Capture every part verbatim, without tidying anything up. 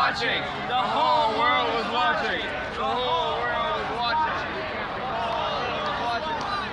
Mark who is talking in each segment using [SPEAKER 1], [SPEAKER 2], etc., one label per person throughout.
[SPEAKER 1] watching. The whole world was watching. The whole world was watching. The whole world was watching.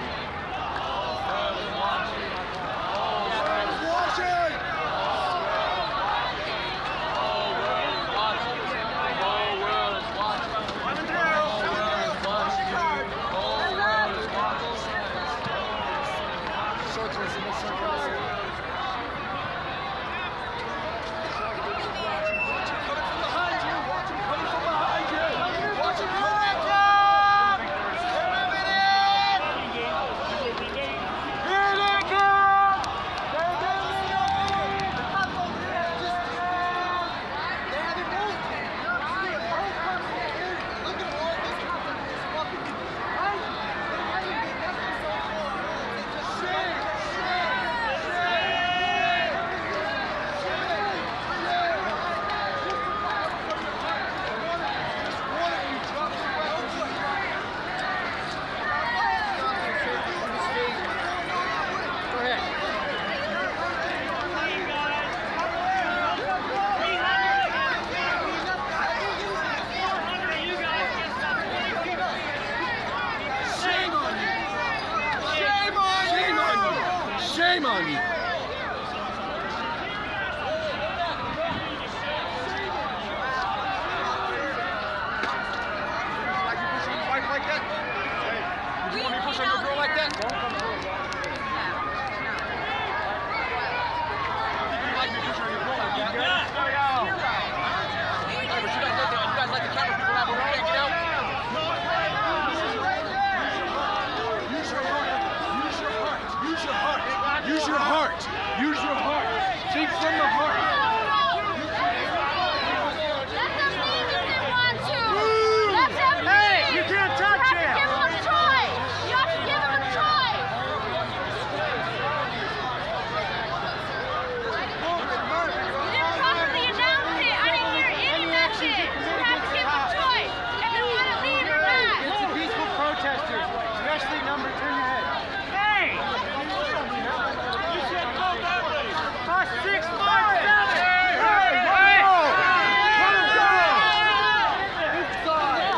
[SPEAKER 2] Shame on you!
[SPEAKER 1] Like you pushing your wife like that? Hey, would you want me to push on your girl like that? Don't come through. You like me pushing on your girl like that? Yeah. There we go. Hey, but you guys like the, you guys like the camera people have when we can't get out? Use your heart. Use your heart. Use your heart. Use your heart. Use your heart. Think from the heart.
[SPEAKER 3] Let them leave if they want to. Let them leave.
[SPEAKER 1] Hey, you can't touch
[SPEAKER 3] him.
[SPEAKER 1] him.
[SPEAKER 3] You have to give him a choice. You have to give him a choice. You didn't properly announce it. I didn't hear any message. You have to give him a choice if they want to leave or not.
[SPEAKER 1] It's the peaceful protesters, especially number two head. Hey! You said go that way. Five, six, five, seven. Hey! Hey! Hey! Let him go! Inside.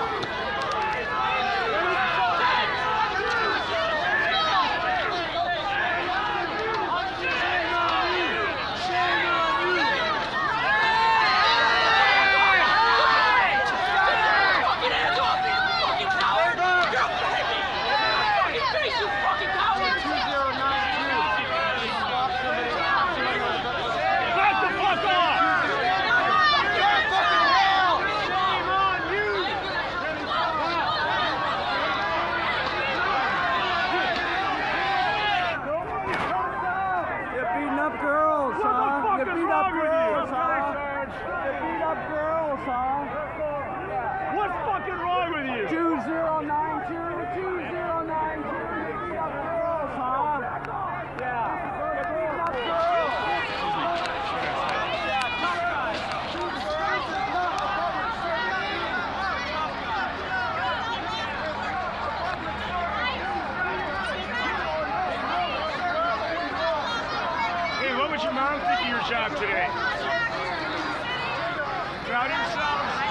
[SPEAKER 1] What's fucking wrong with you? two zero nine two, two zero nine two, you beat up girls, huh? Yeah. You beat up girls. Yeah, tough guys. Hey, what would your mom think of your job today? Proud of yourselves?